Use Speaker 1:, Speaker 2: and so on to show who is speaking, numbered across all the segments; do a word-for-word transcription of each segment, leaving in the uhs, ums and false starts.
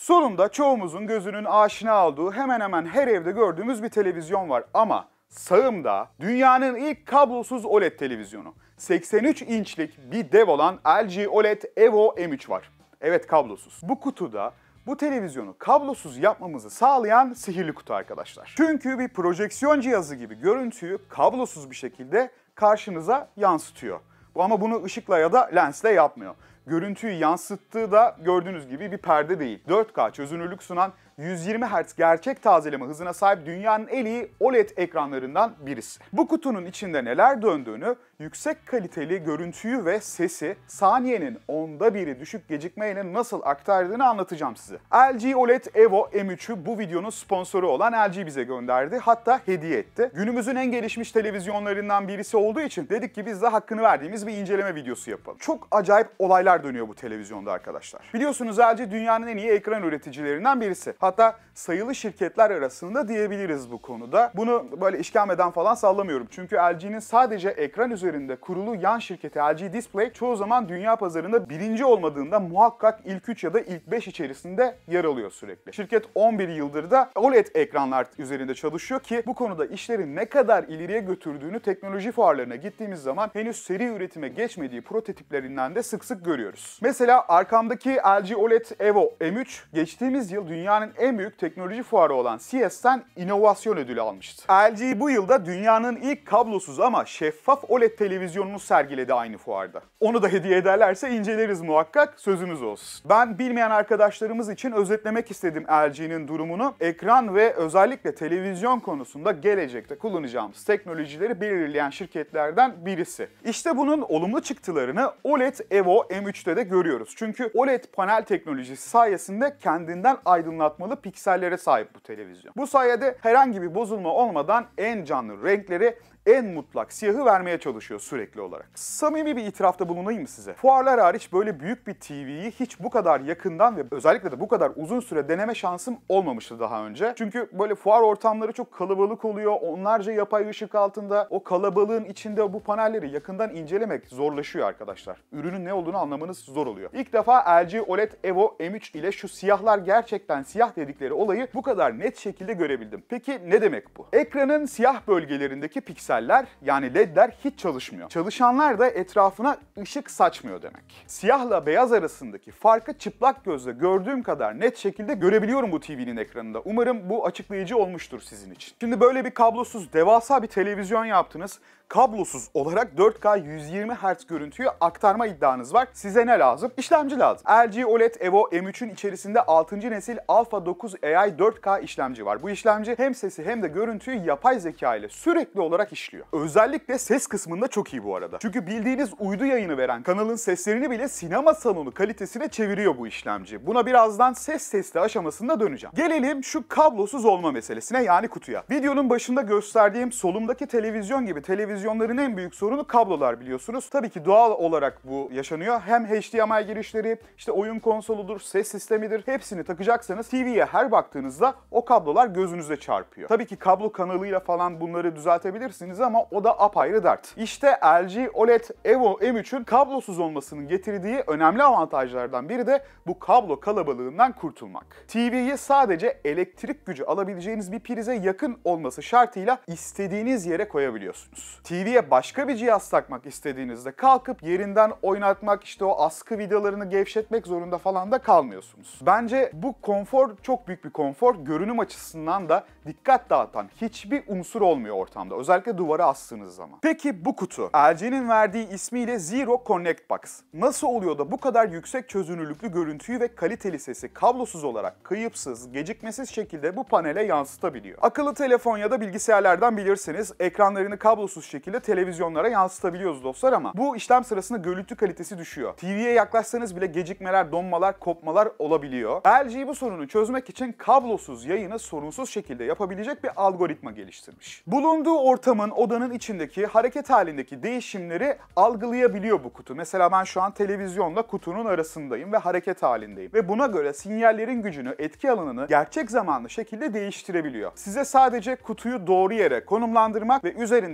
Speaker 1: Sonunda çoğumuzun gözünün aşina olduğu hemen hemen her evde gördüğümüz bir televizyon var ama sağımda dünyanın ilk kablosuz O L E D televizyonu. seksen üç inçlik bir dev olan L G O L E D Evo M üç var. Evet, kablosuz. Bu kutuda bu televizyonu kablosuz yapmamızı sağlayan sihirli kutu arkadaşlar. Çünkü bir projeksiyon cihazı gibi görüntüyü kablosuz bir şekilde karşınıza yansıtıyor. Bu ama bunu ışıkla ya da lensle yapmıyor. Görüntüyü yansıttığı da gördüğünüz gibi bir perde değil. dört K çözünürlük sunan yüz yirmi hertz gerçek tazeleme hızına sahip dünyanın en iyi O L E D ekranlarından birisi. Bu kutunun içinde neler döndüğünü, yüksek kaliteli görüntüyü ve sesi saniyenin onda biri düşük gecikmeyle nasıl aktardığını anlatacağım size. L G O L E D Evo M üçü bu videonun sponsoru olan L G bize gönderdi. Hatta hediye etti. Günümüzün en gelişmiş televizyonlarından birisi olduğu için dedik ki biz de hakkını verdiğimiz bir inceleme videosu yapalım. Çok acayip olaylar dönüyor bu televizyonda arkadaşlar. Biliyorsunuz L G dünyanın en iyi ekran üreticilerinden birisi. Hatta sayılı şirketler arasında diyebiliriz bu konuda. Bunu böyle işkembeden falan sallamıyorum. Çünkü L G'nin sadece ekran üzerinde kurulu yan şirketi L G Display çoğu zaman dünya pazarında birinci olmadığında muhakkak ilk üç ya da ilk beş içerisinde yer alıyor sürekli. Şirket on bir yıldır da O L E D ekranlar üzerinde çalışıyor ki bu konuda işleri ne kadar ileriye götürdüğünü teknoloji fuarlarına gittiğimiz zaman henüz seri üretime geçmediği prototiplerinden de sık sık görüyoruz. Mesela arkamdaki L G O L E D Evo M üç geçtiğimiz yıl dünyanın en büyük teknoloji fuarı olan C E S'ten inovasyon ödülü almıştı. L G bu yılda dünyanın ilk kablosuz ama şeffaf O L E D televizyonunu sergiledi aynı fuarda. Onu da hediye ederlerse inceleriz muhakkak, sözünüz olsun. Ben bilmeyen arkadaşlarımız için özetlemek istedim L G'nin durumunu. Ekran ve özellikle televizyon konusunda gelecekte kullanacağımız teknolojileri belirleyen şirketlerden birisi. İşte bunun olumlu çıktılarını O L E D Evo M üçte de görüyoruz. Çünkü O L E D panel teknolojisi sayesinde kendinden aydınlatmalı piksellere sahip bu televizyon. Bu sayede herhangi bir bozulma olmadan en canlı renkleri, en mutlak siyahı vermeye çalışıyor sürekli olarak. Samimi bir itirafta bulunayım mı size? Fuarlar hariç böyle büyük bir T V'yi hiç bu kadar yakından ve özellikle de bu kadar uzun süre deneme şansım olmamıştı daha önce. Çünkü böyle fuar ortamları çok kalabalık oluyor. Onlarca yapay ışık altında o kalabalığın içinde bu panelleri yakından incelemek zorlaşıyor arkadaşlar. Ürünün ne olduğunu anlamanız zor oluyor. İlk defa L G O L E D Evo M üç ile şu siyahlar gerçekten siyah dedikleri olayı bu kadar net şekilde görebildim. Peki ne demek bu? Ekranın siyah bölgelerindeki piksel yani ledler hiç çalışmıyor. Çalışanlar da etrafına ışık saçmıyor demek. Siyahla beyaz arasındaki farkı çıplak gözle gördüğüm kadar net şekilde görebiliyorum bu T V'nin ekranında. Umarım bu açıklayıcı olmuştur sizin için. Şimdi böyle bir kablosuz devasa bir televizyon yaptınız. Kablosuz olarak dört K yüz yirmi hertz görüntüyü aktarma iddianız var. Size ne lazım? İşlemci lazım. L G O L E D Evo M üçün içerisinde altıncı nesil Alpha dokuz A I dört K işlemci var. Bu işlemci hem sesi hem de görüntüyü yapay zeka ile sürekli olarak işliyor. Özellikle ses kısmında çok iyi bu arada. Çünkü bildiğiniz uydu yayını veren kanalın seslerini bile sinema salonu kalitesine çeviriyor bu işlemci. Buna birazdan ses testi aşamasında döneceğim. Gelelim şu kablosuz olma meselesine, yani kutuya. Videonun başında gösterdiğim solumdaki televizyon gibi televizyon Televizyonların en büyük sorunu kablolar biliyorsunuz. Tabii ki doğal olarak bu yaşanıyor. Hem H D M I girişleri, işte oyun konsoludur, ses sistemidir. Hepsini takacaksanız T V'ye her baktığınızda o kablolar gözünüze çarpıyor. Tabii ki kablo kanalıyla falan bunları düzeltebilirsiniz ama o da apayrı dert. İşte L G O L E D Evo M üçün kablosuz olmasının getirdiği önemli avantajlardan biri de bu kablo kalabalığından kurtulmak. T V'yi sadece elektrik gücü alabileceğiniz bir prize yakın olması şartıyla istediğiniz yere koyabiliyorsunuz. T V'ye başka bir cihaz takmak istediğinizde kalkıp yerinden oynatmak, işte o askı vidalarını gevşetmek zorunda falan da kalmıyorsunuz. Bence bu konfor çok büyük bir konfor. Görünüm açısından da dikkat dağıtan hiçbir unsur olmuyor ortamda. Özellikle duvara astığınız zaman. Peki bu kutu? L G'nin verdiği ismiyle Zero Connect Box. Nasıl oluyor da bu kadar yüksek çözünürlüklü görüntüyü ve kaliteli sesi kablosuz olarak kayıpsız, gecikmesiz şekilde bu panele yansıtabiliyor? Akıllı telefon ya da bilgisayarlardan bilirsiniz, ekranlarını kablosuz şekilde televizyonlara yansıtabiliyoruz dostlar ama bu işlem sırasında görüntü kalitesi düşüyor. T V'ye yaklaşsanız bile gecikmeler, donmalar, kopmalar olabiliyor. L G bu sorunu çözmek için kablosuz yayını sorunsuz şekilde yapabilecek bir algoritma geliştirmiş. Bulunduğu ortamın, odanın içindeki hareket halindeki değişimleri algılayabiliyor bu kutu. Mesela ben şu an televizyonla kutunun arasındayım ve hareket halindeyim. Ve buna göre sinyallerin gücünü, etki alanını gerçek zamanlı şekilde değiştirebiliyor. Size sadece kutuyu doğru yere konumlandırmak ve üzerindeki an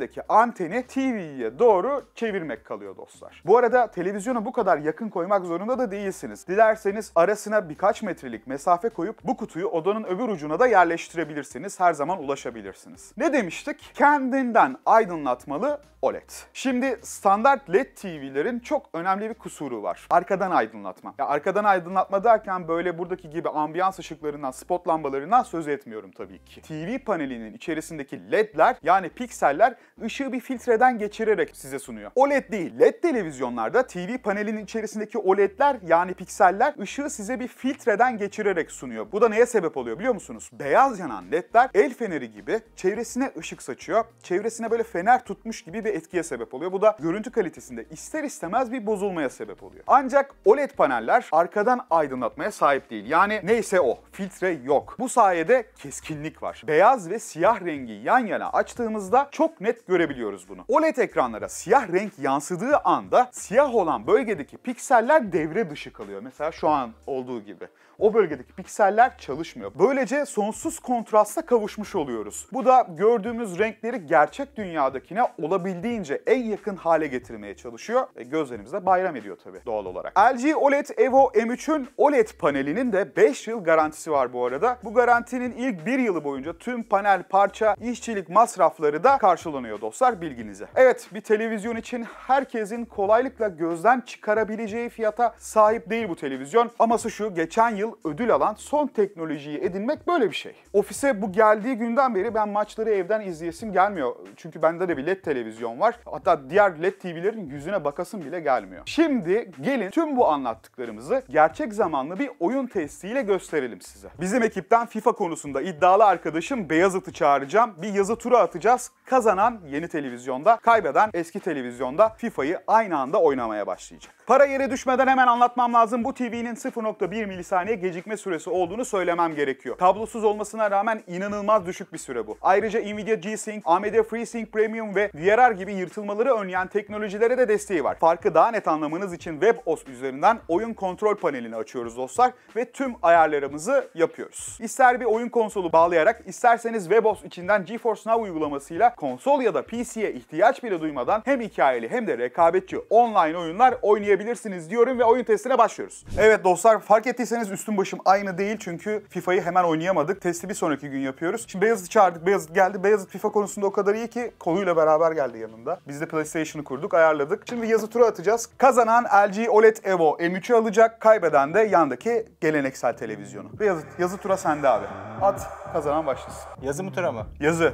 Speaker 1: anteni T V'ye doğru çevirmek kalıyor dostlar. Bu arada televizyonu bu kadar yakın koymak zorunda da değilsiniz. Dilerseniz arasına birkaç metrelik mesafe koyup bu kutuyu odanın öbür ucuna da yerleştirebilirsiniz. Her zaman ulaşabilirsiniz. Ne demiştik? Kendinden aydınlatmalı O L E D. Şimdi standart L E D T V'lerin çok önemli bir kusuru var. Arkadan aydınlatma. Ya arkadan aydınlatma derken böyle buradaki gibi ambiyans ışıklarından, spot lambalarından söz etmiyorum tabii ki. T V panelinin içerisindeki L E D'ler yani pikseller ışığı bir filtreden geçirerek size sunuyor. O L E D değil, L E D televizyonlarda T V panelinin içerisindeki O L E D'ler yani pikseller ışığı size bir filtreden geçirerek sunuyor. Bu da neye sebep oluyor biliyor musunuz? Beyaz yanan L E D'ler el feneri gibi çevresine ışık saçıyor. Çevresine böyle fener tutmuş gibi bir etkiye sebep oluyor. Bu da görüntü kalitesinde ister istemez bir bozulmaya sebep oluyor. Ancak O L E D paneller arkadan aydınlatmaya sahip değil. Yani neyse o, filtre yok. Bu sayede keskinlik var. Beyaz ve siyah rengi yan yana açtığımızda çok net görebiliyoruz bunu. O L E D ekranlara siyah renk yansıdığı anda siyah olan bölgedeki pikseller devre dışı kalıyor. Mesela şu an olduğu gibi. O bölgedeki pikseller çalışmıyor. Böylece sonsuz kontrasta kavuşmuş oluyoruz. Bu da gördüğümüz renkleri gerçek dünyadakine olabildiğince en yakın hale getirmeye çalışıyor. E gözlerimizde bayram ediyor tabii doğal olarak. L G O L E D Evo M üçün O L E D panelinin de beş yıl garantisi var bu arada. Bu garantinin ilk bir yılı boyunca tüm panel, parça, işçilik masrafları da karşılanıyor dostlar, bilginize. Evet, bir televizyon için herkesin kolaylıkla gözden çıkarabileceği fiyata sahip değil bu televizyon. Aması şu, geçen yıl ödül alan son teknolojiyi edinmek böyle bir şey. Ofise bu geldiği günden beri ben maçları evden izleyesim gelmiyor. Çünkü bende de bir L E D televizyon var. Hatta diğer L E D T V'lerin yüzüne bakasım bile gelmiyor. Şimdi gelin tüm bu anlattıklarımızı gerçek zamanlı bir oyun testiyle gösterelim size. Bizim ekipten FIFA konusunda iddialı arkadaşım Beyazıt'ı çağıracağım. Bir yazı turu atacağız. Kazanan yeni televizyonda, kaybeden eski televizyonda FIFA'yı aynı anda oynamaya başlayacak. Para yere düşmeden hemen anlatmam lazım. Bu T V'nin sıfır nokta bir milisaniye gecikme süresi olduğunu söylemem gerekiyor. Kablosuz olmasına rağmen inanılmaz düşük bir süre bu. Ayrıca Nvidia G-Sync, A M D FreeSync Premium ve V R R gibi yırtılmaları önleyen teknolojilere de desteği var. Farkı daha net anlamanız için WebOS üzerinden oyun kontrol panelini açıyoruz dostlar ve tüm ayarlarımızı yapıyoruz. İster bir oyun konsolu bağlayarak, isterseniz WebOS içinden GeForce Now uygulamasıyla konsol ya da P C'ye ihtiyaç bile duymadan hem hikayeli hem de rekabetçi online oyunlar oynayabilirsiniz diyorum ve oyun testine başlıyoruz. Evet dostlar, fark ettiyseniz üstüm başım aynı değil çünkü FIFA'yı hemen oynayamadık. Testi bir sonraki gün yapıyoruz. Şimdi Beyazıt'ı çağırdık. Beyazıt geldi. Beyazıt FIFA konusunda o kadar iyi ki koluyla beraber geldi yanında. Biz de PlayStation'ı kurduk, ayarladık. Şimdi yazı turu atacağız. Kazanan L G O L E D Evo M üçü alacak. Kaybeden de yandaki geleneksel televizyonu. Beyazıt, yazı tura sende abi. At, kazanan başlasın.
Speaker 2: Yazı mı tura mı?
Speaker 1: Yazı.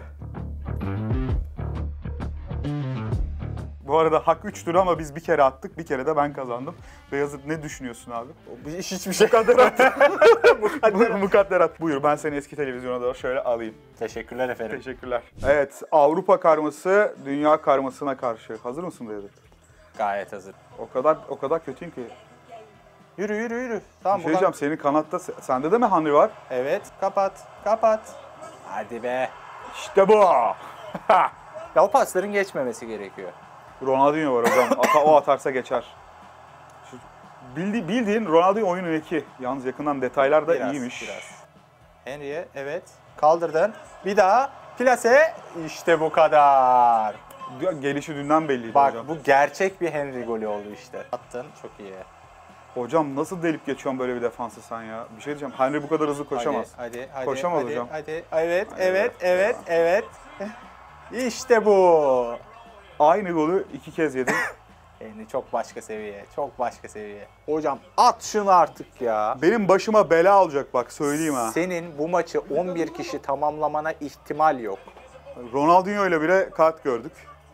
Speaker 1: Bu arada hak üçtür ama biz bir kere attık, bir kere de ben kazandım. Beyazıt, ne düşünüyorsun abi?
Speaker 2: Hiçbir şey.
Speaker 1: Mukadderat. Mukadderat. Mukadderat. Buyur, ben seni eski televizyona doğru şöyle alayım.
Speaker 2: Teşekkürler efendim.
Speaker 1: Teşekkürler. Evet, Avrupa karması dünya karmasına karşı. Hazır mısın Beyazıt?
Speaker 2: Gayet hazır.
Speaker 1: O kadar o kadar kötüyüm ki.
Speaker 2: Yürü yürü yürü. Tamam.
Speaker 1: Bir şey diyeceğim, senin kanatta, sende de mi Henry var?
Speaker 2: Evet, kapat, kapat. Hadi be.
Speaker 1: İşte bu.
Speaker 2: Ya o pasların geçmemesi gerekiyor.
Speaker 1: Ronaldinho var hocam. Ata, o atarsa geçer. Şu, bildi, bildiğin Ronaldinho oyunun eki. Yalnız yakından detaylar da
Speaker 2: Biraz,
Speaker 1: iyiymiş.
Speaker 2: Biraz. Henry'e evet. Kaldırdın. Bir daha. Plase. İşte bu kadar.
Speaker 1: Gelişi dünden belliydi
Speaker 2: Bak,
Speaker 1: hocam.
Speaker 2: bu gerçek bir Henry golü oldu işte. Attın, çok iyi.
Speaker 1: Hocam nasıl delip geçiyorsun böyle bir defansı sen ya? Bir şey diyeceğim. Henry bu kadar hızlı koşamaz.
Speaker 2: Hadi, hadi, hadi.
Speaker 1: Koşamaz
Speaker 2: hadi,
Speaker 1: hocam.
Speaker 2: Hadi, evet,
Speaker 1: Hadi
Speaker 2: evet,
Speaker 1: be.
Speaker 2: evet, evet. İşte bu.
Speaker 1: Aynı golü iki kez yedim.
Speaker 2: Henry çok başka seviye, çok başka seviye. Hocam at şunu artık ya.
Speaker 1: Benim başıma bela olacak bak, söyleyeyim ha.
Speaker 2: Senin bu maçı on bir kişi tamamlamana ihtimal yok.
Speaker 1: Ronaldinho ile bile kart gördük.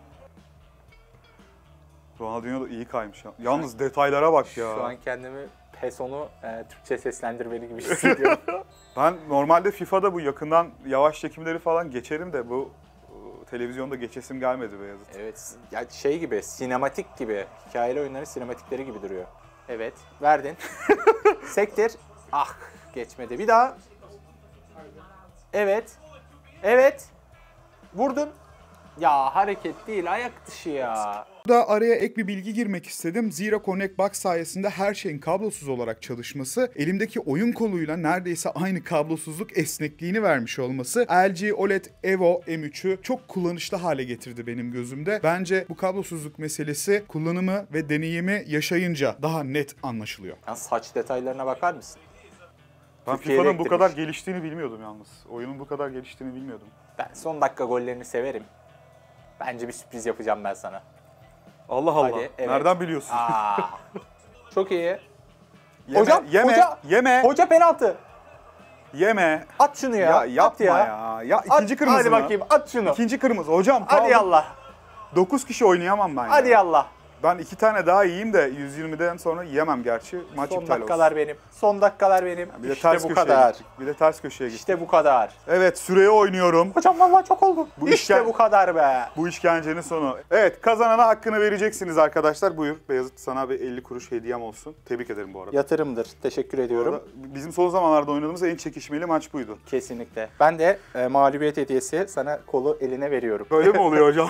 Speaker 1: Ronaldinho da iyi kaymış ya. Yalnız detaylara bak ya.
Speaker 2: Şu an kendimi PESO'nu e, Türkçe seslendirmeli gibi hissediyorum.
Speaker 1: Ben normalde FIFA'da bu yakından yavaş çekimleri falan geçerim de bu e, televizyonda geçesim gelmedi Beyazıt.
Speaker 2: Evet, ya şey gibi, sinematik gibi. Hikayeli oyunların sinematikleri gibi duruyor. Evet, verdin. Sektir. Ah, geçmedi. Bir daha. Evet. Evet. Vurdun. Ya hareket değil, ayak dışı ya.
Speaker 1: Burada araya ek bir bilgi girmek istedim. Zira Connect Box sayesinde her şeyin kablosuz olarak çalışması, elimdeki oyun koluyla neredeyse aynı kablosuzluk esnekliğini vermiş olması L G O L E D Evo M üç'ü çok kullanışlı hale getirdi benim gözümde. Bence bu kablosuzluk meselesi kullanımı ve deneyimi yaşayınca daha net anlaşılıyor.
Speaker 2: Ya saç detaylarına bakar mısın?
Speaker 1: Ben
Speaker 2: Türkiye'de
Speaker 1: FIFA'nın bu
Speaker 2: eklemiş.
Speaker 1: kadar geliştiğini bilmiyordum yalnız. Oyunun bu kadar geliştiğini bilmiyordum.
Speaker 2: Ben son dakika gollerini severim. Bence bir sürpriz yapacağım ben sana.
Speaker 1: Allah Allah.
Speaker 2: Hadi, evet.
Speaker 1: Nereden biliyorsun?
Speaker 2: Aa, çok iyi.
Speaker 1: Yeme,
Speaker 2: Hocam,
Speaker 1: yeme,
Speaker 2: hoca,
Speaker 1: yeme,
Speaker 2: hoca penaltı.
Speaker 1: Yeme.
Speaker 2: At şunu ya.
Speaker 1: Ya yapma
Speaker 2: at ya.
Speaker 1: ya. Ya ikinci
Speaker 2: At,
Speaker 1: kırmızı
Speaker 2: hadi
Speaker 1: mı?
Speaker 2: bakayım, at şunu.
Speaker 1: İkinci kırmızı. Hocam
Speaker 2: Hadi
Speaker 1: kaldı.
Speaker 2: yallah.
Speaker 1: dokuz kişi oynayamam ben.
Speaker 2: Hadi
Speaker 1: ya.
Speaker 2: yallah.
Speaker 1: Ben iki tane daha yiyeyim de yüz yirmiden sonra yiyemem gerçi. Maç
Speaker 2: Son
Speaker 1: iptal
Speaker 2: dakikalar
Speaker 1: olsun.
Speaker 2: benim. Son dakikalar benim.
Speaker 1: Bir de
Speaker 2: işte
Speaker 1: ters
Speaker 2: bu
Speaker 1: köşeye
Speaker 2: kadar.
Speaker 1: gittik. Bir de ters köşeye gittik.
Speaker 2: İşte bu kadar.
Speaker 1: Evet, süreye oynuyorum.
Speaker 2: Hocam vallahi çok oldu.
Speaker 1: Bu
Speaker 2: işte
Speaker 1: işken-
Speaker 2: bu kadar be.
Speaker 1: Bu işkencenin sonu. Evet, kazanana hakkını vereceksiniz arkadaşlar. Buyur Beyazıt, sana bir elli kuruş hediyem olsun. Tebrik ederim bu arada.
Speaker 2: Yatırımdır. Teşekkür
Speaker 1: Bu
Speaker 2: ediyorum.
Speaker 1: arada bizim son zamanlarda oynadığımız en çekişmeli maç buydu.
Speaker 2: Kesinlikle. Ben de e, mağlubiyet hediyesi sana kolu eline veriyorum.
Speaker 1: Böyle mi oluyor hocam?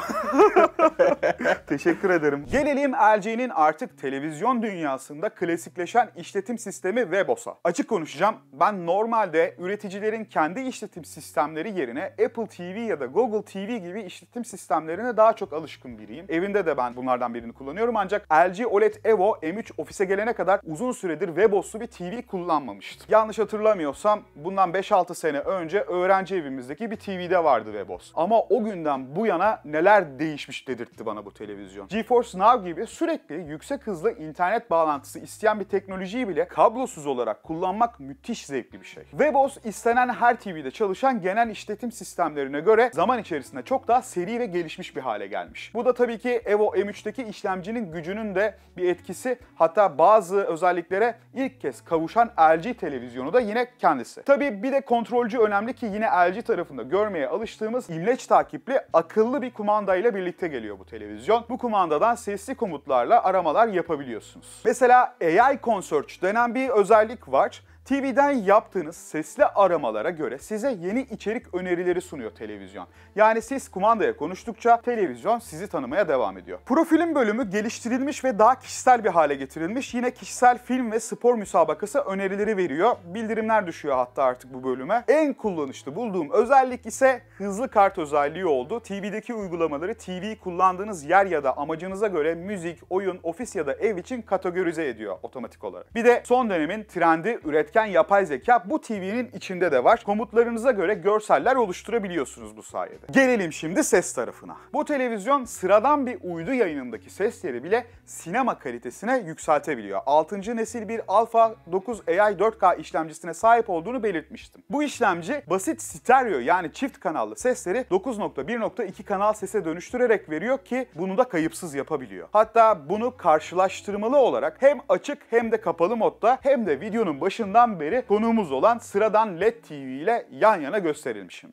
Speaker 1: Teşekkür ederim. Gelelim L G'nin artık televizyon dünyasında klasikleşen işletim sistemi WebOS'a. Açık konuşacağım, ben normalde üreticilerin kendi işletim sistemleri yerine Apple T V ya da Google T V gibi işletim sistemlerine daha çok alışkın biriyim. Evimde de ben bunlardan birini kullanıyorum ancak L G O L E D Evo M üç ofise gelene kadar uzun süredir WebOS'lu bir T V kullanmamıştım. Yanlış hatırlamıyorsam bundan beş altı sene önce öğrenci evimizdeki bir T V'de vardı WebOS. Ama o günden bu yana neler değişmiş dedirtti bana bu televizyon. GeForce Now gibi sürekli yüksek hızlı internet bağlantısı isteyen bir teknolojiyi bile kablosuz olarak kullanmak müthiş zevkli bir şey. WebOS istenen her T V'de çalışan genel işletim sistemlerine göre zaman içerisinde çok daha seri ve gelişmiş bir hale gelmiş. Bu da tabii ki Evo M üç'teki işlemcinin gücünün de bir etkisi, hatta bazı özelliklere ilk kez kavuşan L G televizyonu da yine kendisi. Tabii bir de kontrolcü önemli ki yine L G tarafında görmeye alıştığımız imleç takipli akıllı bir kumandayla birlikte geliyor bu televizyon. Bu kumandadan sesli komutlarla aramalar yapabiliyorsunuz. Mesela A I Consearch denen bir özellik var. T V'den yaptığınız sesli aramalara göre size yeni içerik önerileri sunuyor televizyon. Yani siz kumandaya konuştukça televizyon sizi tanımaya devam ediyor. Profilim bölümü geliştirilmiş ve daha kişisel bir hale getirilmiş. Yine kişisel film ve spor müsabakası önerileri veriyor. Bildirimler düşüyor hatta artık bu bölüme. En kullanışlı bulduğum özellik ise hızlı kart özelliği oldu. T V'deki uygulamaları T V'yi kullandığınız yer ya da amacınıza göre müzik, oyun, ofis ya da ev için kategorize ediyor otomatik olarak. Bir de son dönemin trendi üretken yapay zeka bu T V'nin içinde de var. Komutlarınıza göre görseller oluşturabiliyorsunuz bu sayede. Gelelim şimdi ses tarafına. Bu televizyon sıradan bir uydu yayınındaki sesleri bile sinema kalitesine yükseltebiliyor. altıncı nesil bir Alpha dokuz A I dört K işlemcisine sahip olduğunu belirtmiştim. Bu işlemci basit stereo yani çift kanallı sesleri dokuz nokta bir nokta iki kanal sese dönüştürerek veriyor ki bunu da kayıpsız yapabiliyor. Hatta bunu karşılaştırmalı olarak hem açık hem de kapalı modda hem de videonun başından beri konuğumuz olan sıradan L E D T V ile yan yana gösterelim şimdi.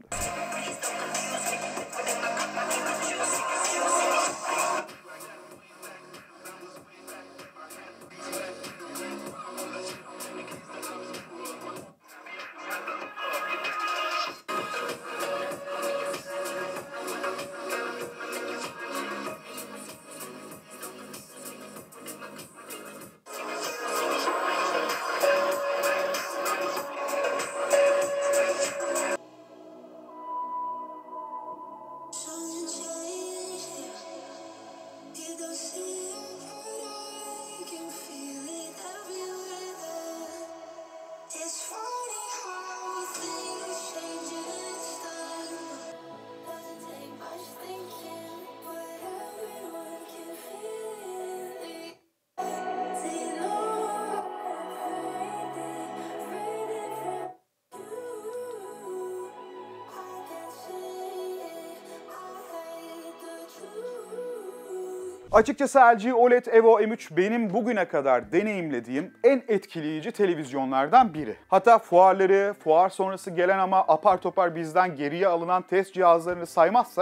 Speaker 1: Açıkçası L G O L E D Evo M üç benim bugüne kadar deneyimlediğim en etkileyici televizyonlardan biri. Hatta fuarları, fuar sonrası gelen ama apar topar bizden geriye alınan test cihazlarını saymazsak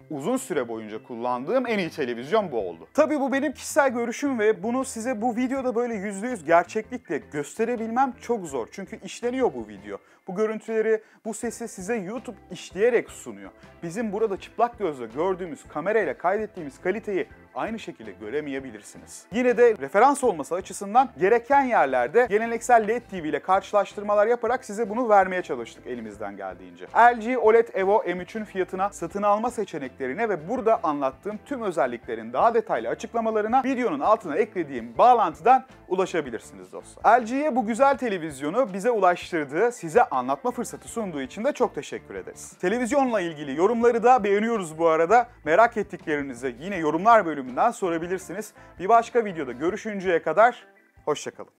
Speaker 1: uzun süre boyunca kullandığım en iyi televizyon bu oldu. Tabii bu benim kişisel görüşüm ve bunu size bu videoda böyle yüzde yüz gerçeklikle gösterebilmem çok zor. Çünkü işleniyor bu video. Bu görüntüleri, bu sesi size YouTube işleyerek sunuyor. Bizim burada çıplak gözle gördüğümüz, kamerayla kaydettiğimiz kaliteyi aynı şekilde göremeyebilirsiniz. Yine de referans olması açısından gereken yerlerde geleneksel L E D T V ile karşılaştırmalar yaparak size bunu vermeye çalıştık elimizden geldiğince. L G O L E D Evo M üçün fiyatına, satın alma seçeneklerine ve burada anlattığım tüm özelliklerin daha detaylı açıklamalarına videonun altına eklediğim bağlantıdan ulaşabilirsiniz dostlar. L G'ye bu güzel televizyonu bize ulaştırdığı, size anlatma fırsatı sunduğu için de çok teşekkür ederiz. Televizyonla ilgili yorumları da beğeniyoruz bu arada. Merak ettiklerinizi yine yorumlar bölümünden sorabilirsiniz. Bir başka videoda görüşünceye kadar hoşça kalın.